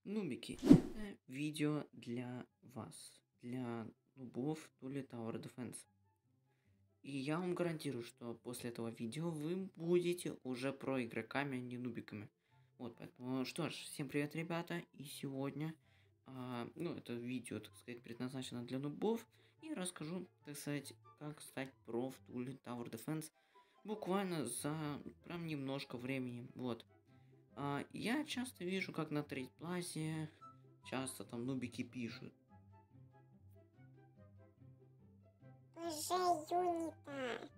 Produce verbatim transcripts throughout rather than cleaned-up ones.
Нубики, это видео для вас, для нубов Tule Tower Defense. И я вам гарантирую, что после этого видео вы будете уже про игроками, а не нубиками. Вот, поэтому, что ж, всем привет, ребята, и сегодня, а, ну, это видео, так сказать, предназначено для нубов, и расскажу, так сказать, как стать про в Tule Tower Defense буквально за прям немножко времени, вот. А, я часто вижу, как на трейдплазе часто там нубики пишут. Уже юнита.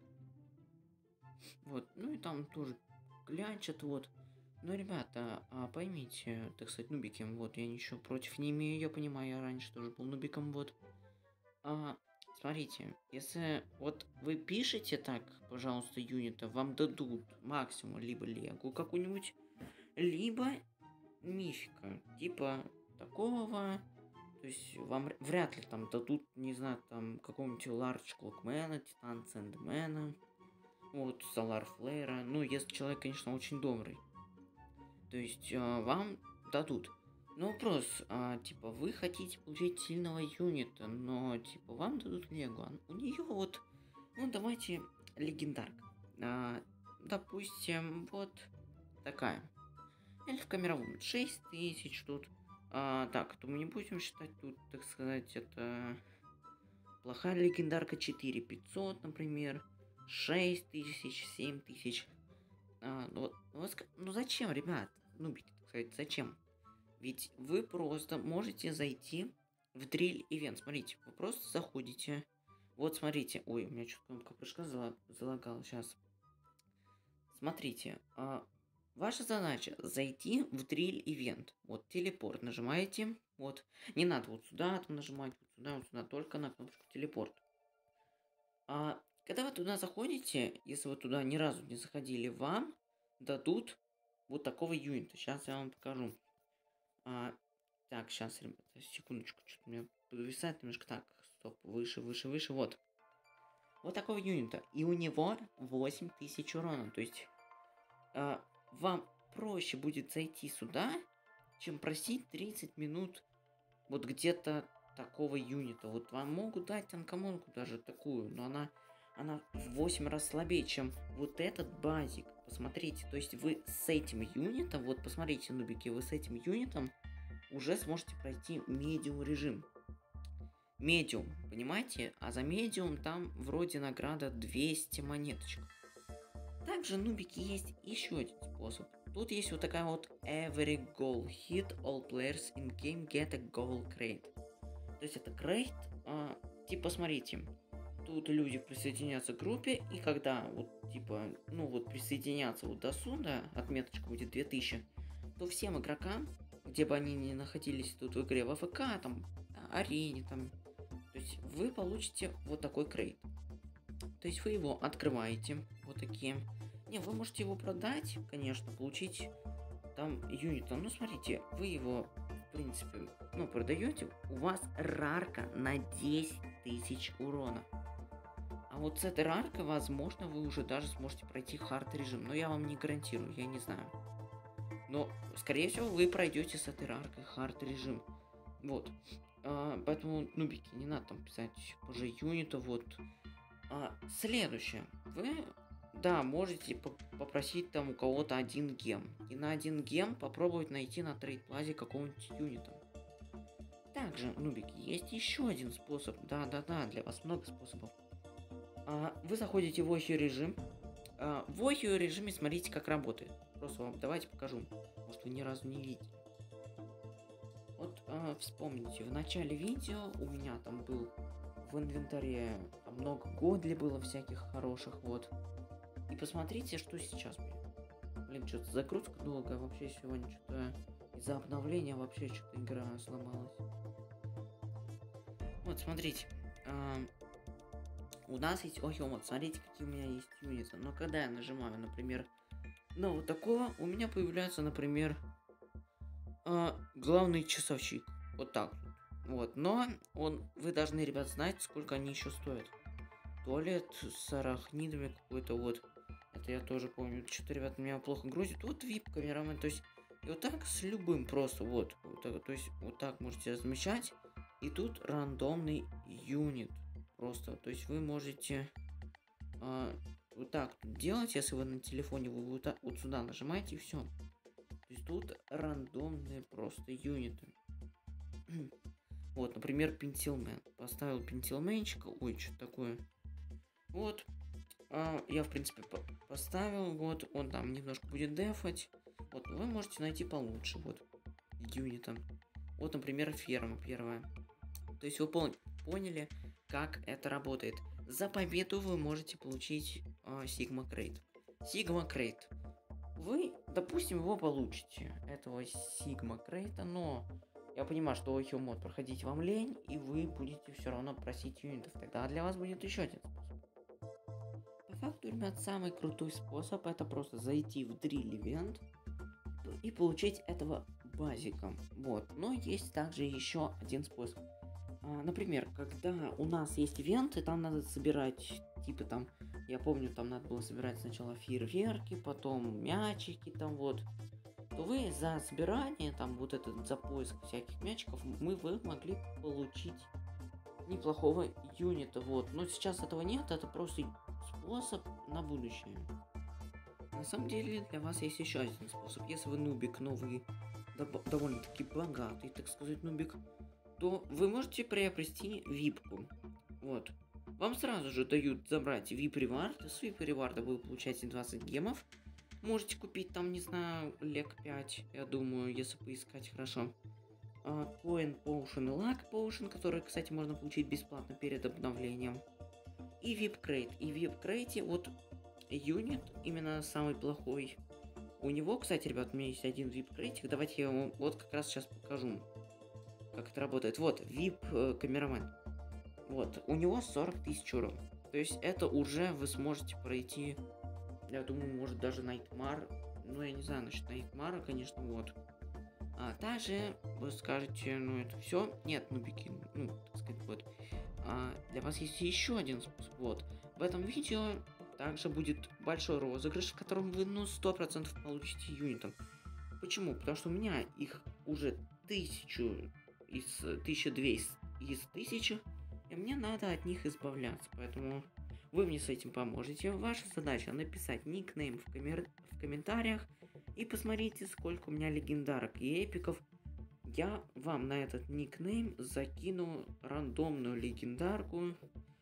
Вот, ну и там тоже глянчат, вот. Но, ребята, а, поймите, так сказать, нубики, вот, я ничего против не имею, я понимаю, я раньше тоже был нубиком, вот. А, смотрите, если вот вы пишете так, пожалуйста, юнита, вам дадут максимум либо легу какую-нибудь, либо мифика, типа такого. То есть вам вряд ли там дадут, не знаю, там какого-нибудь Ларч Клокмена, Титан Сэндмена, вот, Солар Флэра. Ну, если человек, конечно, очень добрый. То есть э, вам дадут. Но вопрос, а, типа, вы хотите получить сильного юнита, но, типа, вам дадут Лего. У нее вот, ну, давайте, легендарка. А, допустим, вот такая. Эльфка мировым, шесть тысяч тут. А, так, то мы не будем считать тут, так сказать, это плохая легендарка четыре пятьсот, например, шесть тысяч, семь тысяч. А, ну, вот, ну, вот ну зачем, ребят? Ну, так сказать, зачем? Ведь вы просто можете зайти в дриль ивент. Смотрите, вы просто заходите. Вот, смотрите. Ой, у меня что-то кнопка прыжка залагала. Сейчас. Смотрите. А, ваша задача зайти в дриль ивент. Вот, телепорт нажимаете. Вот. Не надо вот сюда там нажимать, вот сюда, вот сюда. Только на кнопочку телепорт. А когда вы туда заходите, если вы туда ни разу не заходили, вам дадут вот такого юнита. Сейчас я вам покажу. А, так, сейчас, ребята, секундочку. Что-то у меня подвисает немножко. Так, стоп, выше, выше, выше. Вот. Вот такого юнита. И у него восемь тысяч урона. То есть а, вам проще будет зайти сюда, чем просить тридцать минут вот где-то такого юнита. Вот вам могут дать танкомонку даже такую, но она, она в восемь раз слабее, чем вот этот базик. Посмотрите, то есть вы с этим юнитом, вот посмотрите, нубики, вы с этим юнитом уже сможете пройти медиум режим. Медиум, понимаете? А за медиум там вроде награда двести монеточек. Также, нубики, есть еще один способ. Тут есть вот такая вот every goal hit all players in game get a goal crate. То есть это крейт, а, типа, смотрите, тут люди присоединятся к группе, и когда вот, типа, ну вот присоединятся вот до сюда, отметочка будет две тысячи, то всем игрокам, где бы они ни находились тут в игре, в АФК, там, арене, там, то есть вы получите вот такой крейт. То есть вы его открываете, вот такие. Не, вы можете его продать, конечно, получить там юнита. Ну, смотрите, вы его, в принципе, ну, продаете, у вас рарка на десять тысяч урона. А вот с этой раркой, возможно, вы уже даже сможете пройти хард режим. Но я вам не гарантирую, я не знаю. Но, скорее всего, вы пройдете с этой раркой хард режим. Вот. А, поэтому, нубики, не надо там писать уже юнита, вот. А, следующее. Вы, да, можете попросить там у кого-то один гем. И на один гем попробовать найти на трейдплазе какого-нибудь юнита. Также, нубики, есть еще один способ. Да-да-да, для вас много способов. А, вы заходите в Ohio режим. А, в Ohio режиме смотрите, как работает. Просто вам давайте покажу. Может, вы ни разу не видели. Вот а, вспомните, в начале видео у меня там был в инвентаре там много годли было всяких хороших, вот. И посмотрите, что сейчас, блин. Блин, что-то загрузка долгая, вообще сегодня что-то из-за обновления вообще что-то игра сломалась. Вот, смотрите. А, у нас есть, ой, вот, смотрите, какие у меня есть юниты. Но когда я нажимаю, например, на вот такого, у меня появляется, например, а, главный часовщик. Вот так вот. Вот, но он, вы должны, ребят, знать, сколько они еще стоят. Туалет с арахнидами какой-то, вот. Это я тоже помню. Что-то, ребят, меня плохо грузит. Вот вип камерамен, то есть И вот так с любым просто, вот, вот так, то есть вот так можете размещать. И тут рандомный юнит. Просто, то есть вы можете а, вот так тут делать, если вы на телефоне, вы вот, так, вот сюда нажимаете и все. То есть тут рандомные просто юниты. Вот, например, Пентилмен. Поставил Пентилменчика. Ой, что такое? Вот. А, я, в принципе, по поставил. Вот, он там немножко будет дефать. Вот, вы можете найти получше. Вот, юнитом. Вот, например, ферма первая. То есть вы пон поняли, как это работает. За победу вы можете получить а, Sigma Crate. Sigma Crate. Вы, допустим, его получите, этого Sigma Crate, но я понимаю, что Ohio мод проходить вам лень, и вы будете все равно просить юнитов. Тогда для вас будет еще один способ. По факту, ребят, самый крутой способ это просто зайти в Drill Event и получить этого базиком. Вот. Но есть также еще один способ. А, например, когда у нас есть ивенты, там надо собирать, типа там, я помню, там надо было собирать сначала фейерверки, потом мячики, там вот, то вы за собирание, там вот этот, за поиск всяких мячиков, мы вы могли получить неплохого юнита, вот. Но сейчас этого нет, это просто способ на будущее. На самом деле для вас есть еще один способ. Если вы нубик, но вы довольно-таки богатый, так сказать, нубик, то вы можете приобрести випку. Вот. Вам сразу же дают забрать вип ревард. С вип реварда вы получаете двадцать гемов. Можете купить там, не знаю, лек пять, я думаю, если поискать хорошо. Coin Potion и Luck Potion, которые, кстати, можно получить бесплатно перед обновлением. И вип Crate. И в вип Crate вот юнит, именно самый плохой. У него, кстати, ребят, у меня есть один вип Crate. Давайте я вам вот как раз сейчас покажу, как это работает. Вот, вип камерамен. Вот, у него сорок тысяч урон. То есть это уже вы сможете пройти, я думаю, может даже Найтмар. Ну, я не знаю насчет Найтмара, конечно, вот. А также вы скажете, ну это все. Нет, нубики, ну, так сказать, вот. А, для вас есть еще один способ. Вот. В этом видео также будет большой розыгрыш, в котором вы, ну, сто процентов получите юнитом. Почему? Потому что у меня их уже тысячу из тысячи двухсот из тысячи, и мне надо от них избавляться. Поэтому вы мне с этим поможете. Ваша задача написать никнейм в, коммер... в комментариях и посмотрите, сколько у меня легендарок и эпиков. Я вам на этот никнейм закину рандомную легендарку.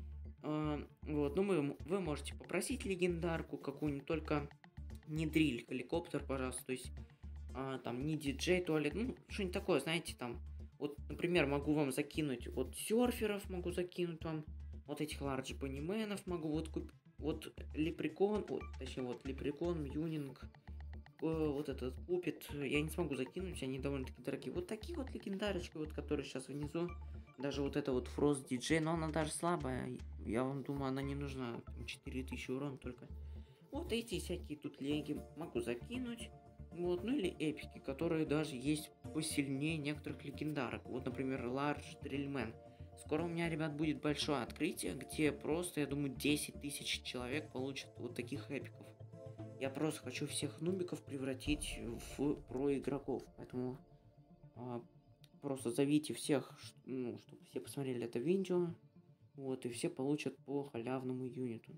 А, вот, ну вы, вы можете попросить легендарку какую-нибудь, только не дриль, геликоптер, пожалуйста, то есть а, там не диджей туалет, ну что-нибудь такое, знаете, там, вот, например, могу вам закинуть, вот серферов могу закинуть вам, вот этих лардж банименов могу вот купить, вот лепрекон, вот, точнее вот лепрекон, мьюнинг, вот этот купит, я не смогу закинуть, они довольно-таки дорогие. Вот такие вот легендарочки, вот, которые сейчас внизу. Даже вот это вот Frost ди джей, но она даже слабая. Я вам думаю, она не нужна. четыре тысячи урон только. Вот эти всякие тут леги могу закинуть. Вот, ну или эпики, которые даже есть посильнее некоторых легендарок. Вот, например, Large Drillman. Скоро у меня, ребят, будет большое открытие, где просто, я думаю, десять тысяч человек получат вот таких эпиков. Я просто хочу всех нубиков превратить в про игроков, поэтому а, просто зовите всех, ну, чтобы все посмотрели это видео, вот, и все получат по халявному юниту.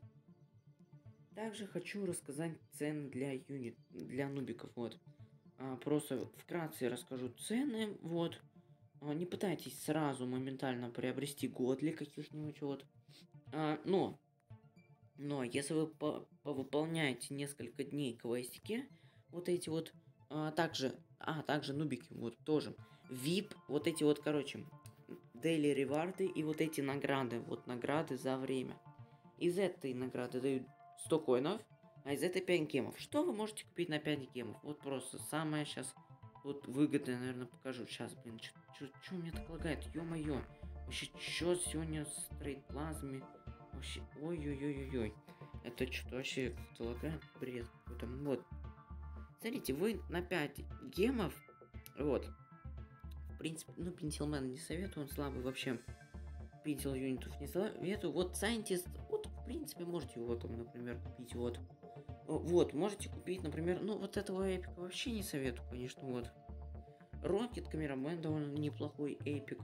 Также хочу рассказать цены для юнит, для нубиков, вот. А, просто вкратце расскажу цены, вот. А, не пытайтесь сразу моментально приобрести годли каких-нибудь, вот. А, но... Но если вы по повыполняете несколько дней квестики, вот эти вот, а, также, а, также нубики, вот тоже, вип, вот эти вот, короче, daily реварды и вот эти награды, вот награды за время. Из этой награды дают сто коинов, а из этой пять гемов. Что вы можете купить на пять гемов? Вот просто самое сейчас, вот выгодное, наверное, покажу. Сейчас, блин, что у меня так лагает, ё-моё. Вообще, что сегодня с трейд-плазмами? Вообще, ой-ой-ой-ой-ой. Это что-то вообще как-то лагает, бред какой-то. Вот. Смотрите, вы на пять гемов, вот. В принципе, ну, Пентилмен не советую, он слабый вообще. Пентил юнитов не советую. Вот Scientist, вот, в принципе, можете его там, например, купить, вот. О, вот, можете купить, например, ну, вот этого эпика вообще не советую, конечно, вот. Рокет Камерамен довольно неплохой эпик.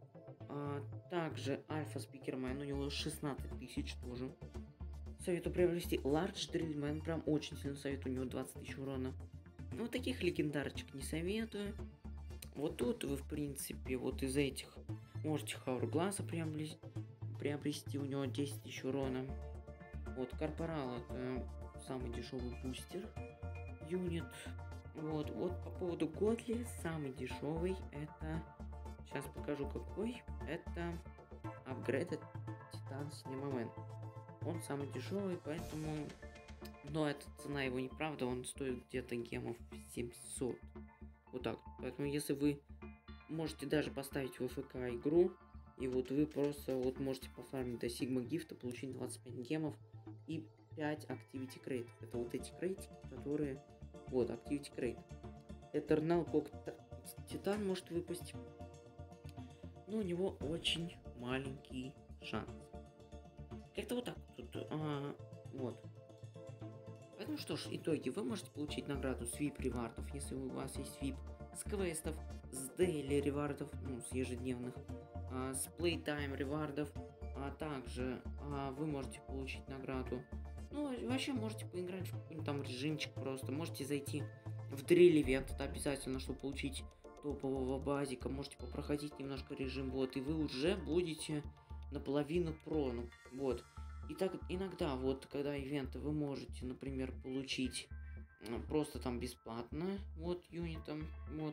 А, также Альфа Спикермен, у него шестнадцать тысяч тоже. Советую приобрести. Large Drillman, прям очень сильно советую, у него двадцать тысяч урона. Ну, вот таких легендарочек не советую. Вот тут вы, в принципе, вот из этих можете Хаургласа приобрести, приобрести, у него десять тысяч урона. Вот, Корпорал это самый дешевый бустер юнит. Вот, вот по поводу Годли, самый дешевый это, сейчас покажу какой, это Upgraded Titan Cinemaman. Он самый дешевый, поэтому, но эта цена его неправда, он стоит где-то гемов семьсот. Вот так. Поэтому если вы можете даже поставить в ФК игру, и вот вы просто вот можете пофармить до Сигма Гифта, получить двадцать пять гемов и пять Activity Crate. Это вот эти крейтики, которые... Вот, Activity Crate. Eternal Cock Титан может выпасть. Но у него очень маленький шанс. Как-то вот так тут. А, вот. Поэтому что ж, итоги. Вы можете получить награду с ви ай пи-ревардов, если у вас есть ви ай пи, с квестов, с дейли ревардов, ну, с ежедневных, а, с Playtime ревардов, а также а, вы можете получить награду. Ну, вообще можете поиграть в какой-нибудь там режимчик просто. Можете зайти в дриль ивент, это обязательно, чтобы получить топового базика. Можете попроходить немножко режим, вот, и вы уже будете наполовину про, ну, вот. И так иногда, вот, когда ивенты вы можете, например, получить просто там бесплатно, вот, юнитом, вот.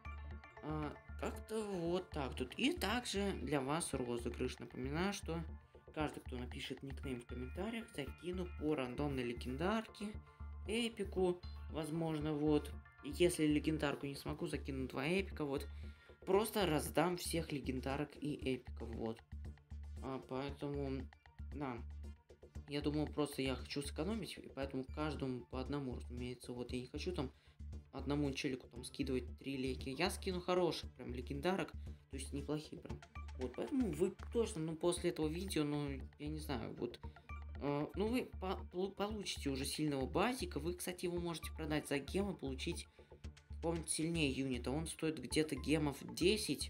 А, как-то вот так тут. И также для вас розыгрыш. Напоминаю, что каждый, кто напишет никнейм в комментариях, закину по рандомной легендарке, эпику, возможно, вот. И если легендарку не смогу, закину два эпика, вот. Просто раздам всех легендарок и эпиков, вот. А, поэтому, да. Я думаю, просто я хочу сэкономить, и поэтому каждому по одному, разумеется. Вот, я не хочу там одному челику там скидывать три леки. Я скину хороших прям легендарок, то есть неплохие прям. Вот, поэтому вы точно, ну, после этого видео, ну, я не знаю, вот, э, ну, вы по получите уже сильного базика. Вы, кстати, его можете продать за гемы, получить, помните, сильнее юнита. Он стоит где-то гемов десять.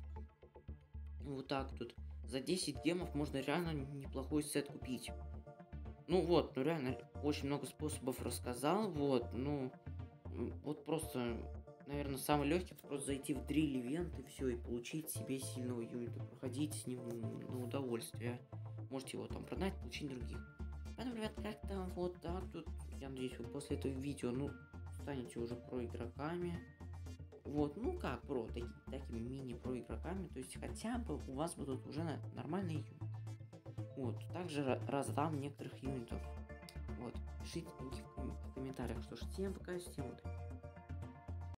Вот так тут. За десять гемов можно реально неплохой сет купить. Ну вот, ну реально, очень много способов рассказал, вот, ну, вот просто, наверное, самый легкий, это просто зайти в дриль ивент и все, и получить себе сильного юнита, проходить с ним на удовольствие. Можете его там продать, получить других. Поэтому, ребят, как-то вот так тут, я надеюсь, вы после этого видео, ну, станете уже про игроками. Вот, ну как про, таки, такими мини-про игроками, то есть хотя бы у вас будут уже нормальные юниты. Вот, также раздам некоторых юнитов. Вот, пишите в комментариях, что ж, всем пока, всем удачи.